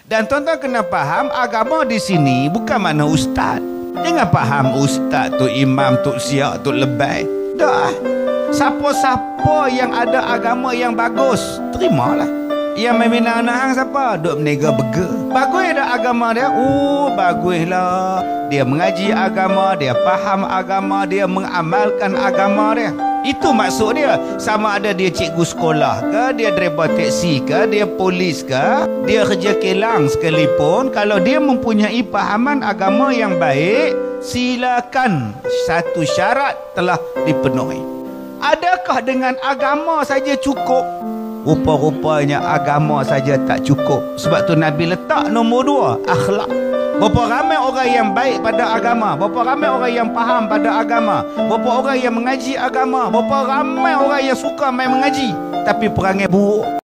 Dan tuan-tuan kena faham, agama di sini bukan makna ustaz. Jangan faham ustaz tu imam, tu siak, tu lebay. Dah. Siapa-siapa yang ada agama yang bagus, terimalah. Yang membina anak hang siapa? Duk menega burger. Bagus dah agama dia. Baguslah. Dia mengaji agama, dia faham agama, dia mengamalkan agama dia. Itu maksud dia. Sama ada dia cikgu sekolah ke, dia driver teksi ke, dia polis ke, dia kerja kelang sekalipun, kalau dia mempunyai pahaman agama yang baik, silakan. Satu syarat telah dipenuhi. Adakah dengan agama saja cukup? Rupa-rupanya agama saja tak cukup. Sebab tu Nabi letak nombor 2, akhlak. Berapa ramai orang yang baik pada agama, berapa ramai orang yang faham pada agama, berapa orang yang mengaji agama, berapa ramai orang yang suka main mengaji, tapi perangai buruk.